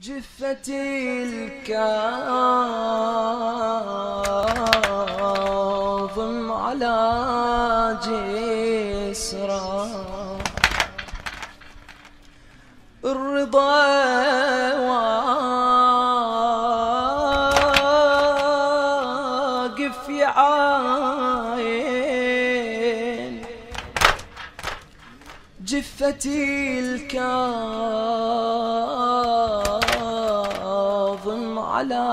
جثتي الكاظم على جسره الرضا واقف يعاين جثتي الكاظم على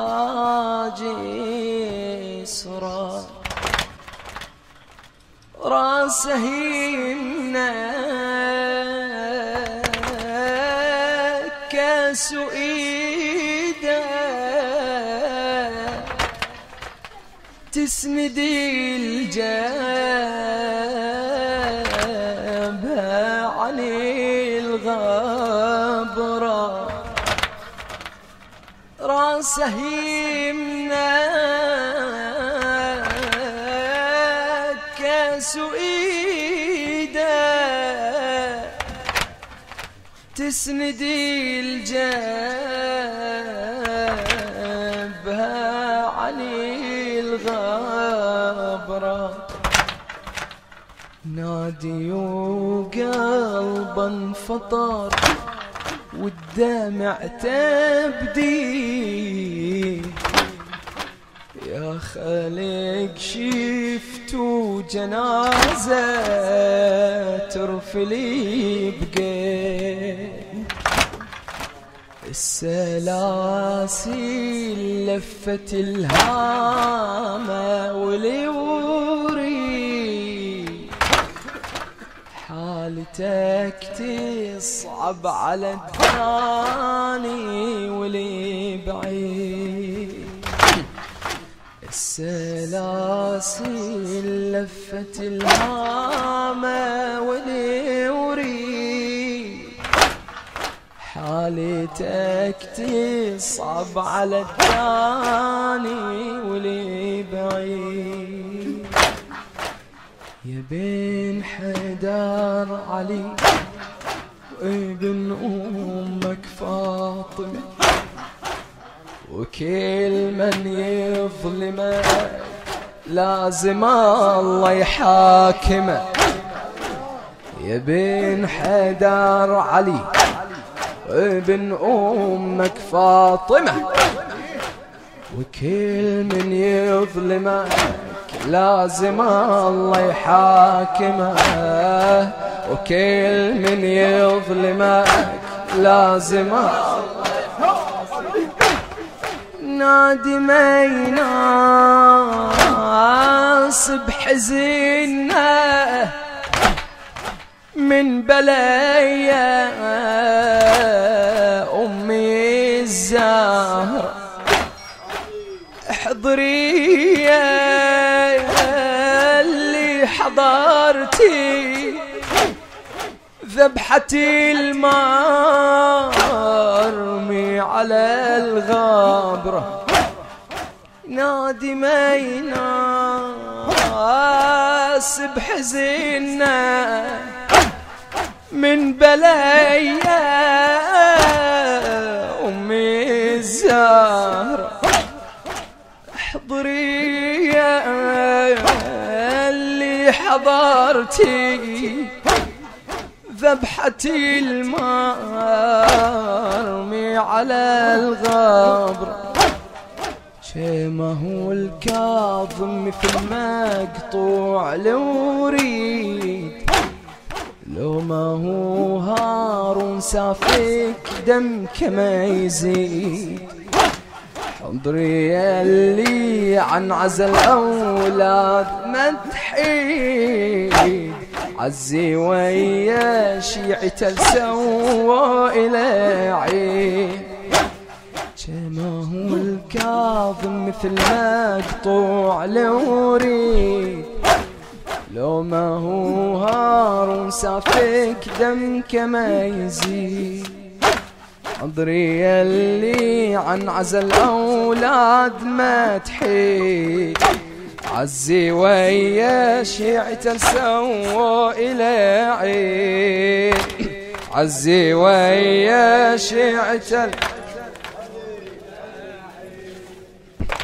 جسره راسه كاس ايده تسندي الجبهة عن الغبرة راسه يمنى كاس ايده تسندي الجبهة عن الغبرة نادي وقلبا فطر والدمع تبدي يا خالق شفتوا جنازة ترفلي بقين السلاسل لفت الهامة وليوري حالتك تصعب على الثاني ولي بعيد السلاسل لفت الهامة وليوري حالتك تصعب على الثاني ولي بعيد يا بن حيدر علي وابن أمك فاطمة وكل من يظلمك لازم الله يحاكمه يا بن حيدر علي وابن أمك فاطمة وكل من يظلمك لازم الله يحاكمه وكل من يظلمك لازم نادي ما يناسب حزنه من بلايا أمي الزهرة احضري اللي حضرتي ذبحتي المرمي على الغابرة نادي ما يناسب حزنه من بلايا أمي الزهرة احضري اللي حضرتي ذبحتي المرمي على الغبر شيمه هو الكاظم مثل مقطوع الوريد لو ما هو هارون سافك دم كما يزيد حضري اللي عن عزل أولاد ما تحيد عزي ويا شيعته السوا إلى عيد كما هو الكاظم مثل مقطوع الوريد لو ما هو هارون سافك دم كما يزيد حضري اللي عن عزل أولاد ما تحيد عزي ويا شيعته سووا إلى عيد عزي ويا شيعته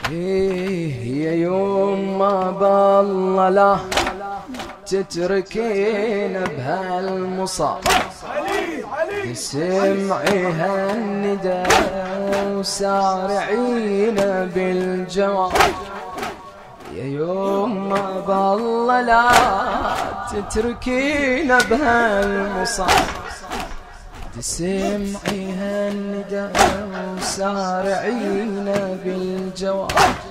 يا يوم ما بالله لا تتركينا بهالمصاب، سمعي هالندى وسارعينا بالجواب. يا يوم ما بالله لا تتركينا بهالمصاب، تسمعي هالندى وسارعينا بالجواب،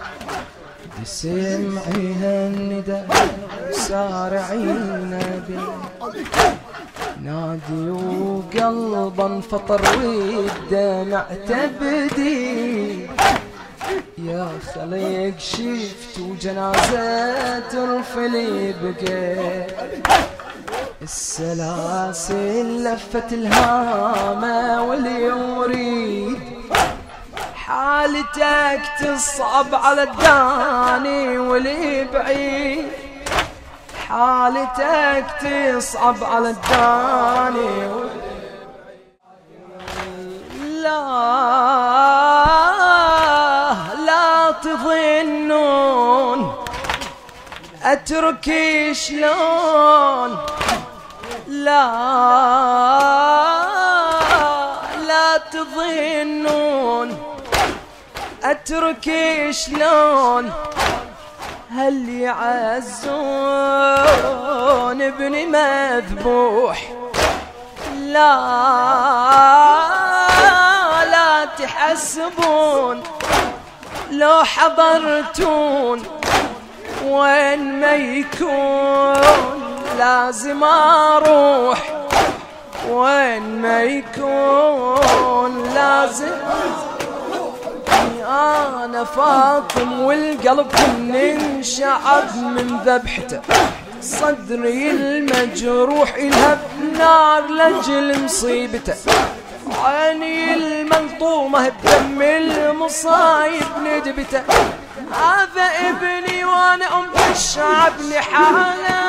تسمعي هالندى وسارعينا بالجواب. نادي وقلبا انفطر والدمع تبدي، يا خليق شفت وجنازة ترفلي بقيت، السلاسل لفت الهامة واللي يريد، حالتك تصعب على الداني واللي بعيد، حالتك تصعب على الداني لا تظنون أتركي شلون، لا تظنون أتركي شلون، هل يعزون ابني مذبوح، لا تحسبون لو حضرتون وين ما يكون لازم اروح، وين ما يكون لازم. انا فاطم والقلب كن انشعب من ذبحته، صدري المجروح يلهب نار لاجل مصيبته، عيني الملطومه بدم المصايب ندبته، هذا ابني وانا ام الشعب لحاله.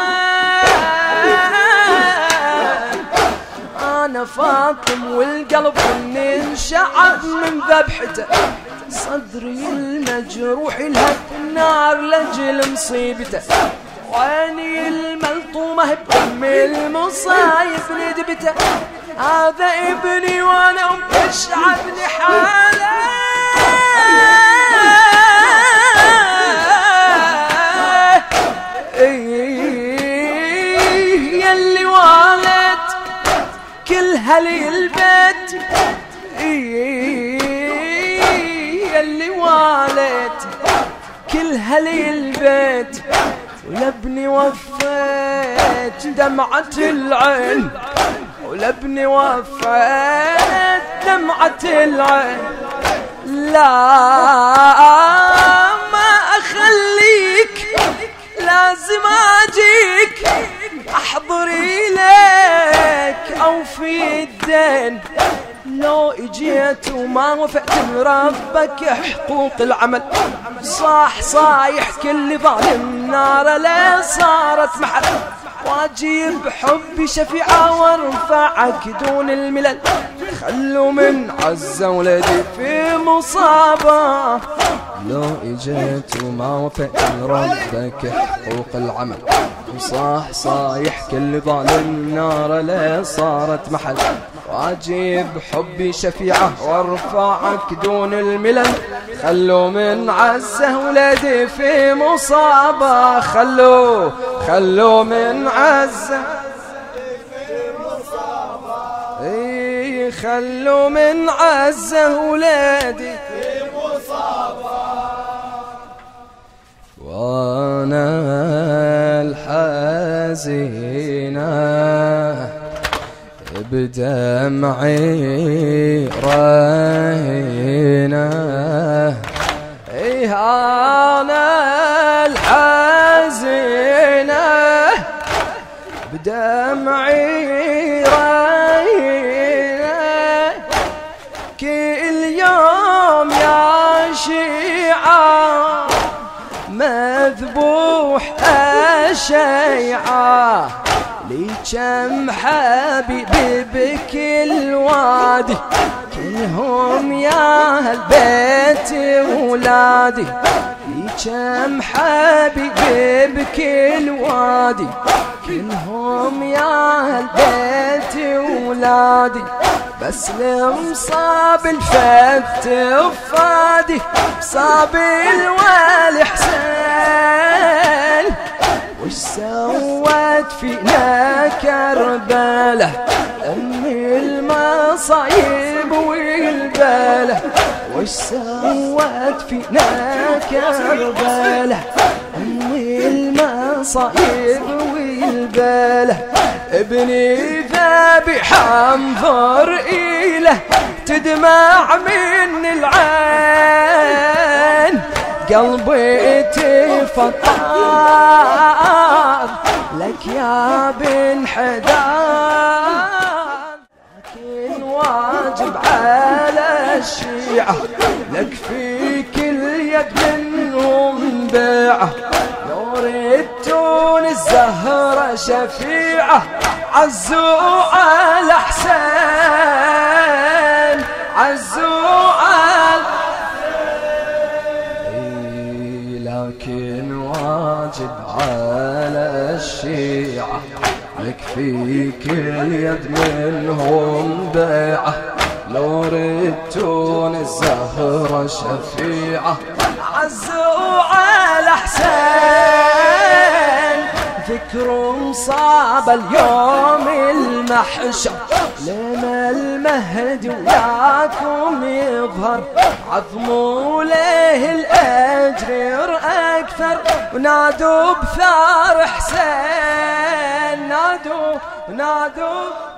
انا فاطم والقلب انشعب من ذبحته، صدري المجروح يلهب النار لاجل مصيبته، وعيني الملطومه بدم المصايب ندبته، هذا ابني وانا ام الشعب لحاله. يلي والد كل هلي البيت، يلي والد كل هلي البيت، ولابني وفيت دمعة العين، ولابني وفيت دمعة العين، لا ما أخليك لازم أجيك أحضر إليك أوفي الدين، لو اجيت وما وفقت بربك حقوق العمل، صاح صايح كل ظالم نار لا صارت محل، واجيب حبي شفيعة وارفعك دون الملل، خلوا من عزة ولدي في مصابة، لو اجيت وما وفقت ربك حقوق العمل، صاح صايح كل ظالم نار لا صارت محل، واجيب حبي شفيعة وارفعك دون الملل، خلوا من عزة ولدي في مصابة، خلوا من عزة في مصابة، خلوا من عزة ولدي في مصابة، وانا الحزينة بدمعي راهينة، انا الحزينة بدمعي راهينة، كل يوم يا شيعة مذبوح الشيعة، لي كم حبيبي بكل وادي، كل كلهم يا هالبيت ولادي، كم حبيبي بكل وادي، كلهم يا هالبيت ولادي، بس المصاب الفت فادي، صاب الوالي حسين، وش سوت فينا كربله أمي المصايب والبله، وش سوت فينا كربله أمي المصايب والبله، ابني ذابح انظر إله تدمع من العين، قلبي تفطر لك يا بن حدان، لكن واجب على الشيعة لك في كل يد منهم بيعة، نور تونس زهرة شفيعة عزوا على حسين، عزوا على لكن واجب على الشيعة لك في كل يد منهم بيعة، نور تونس زهرة شفيعة عزوا على حسين، ذكر صعب اليوم المحشر لما المهدي وياكم يظهر، عظموا له الأجر أكثر ونادوا بثار حسين، نادوا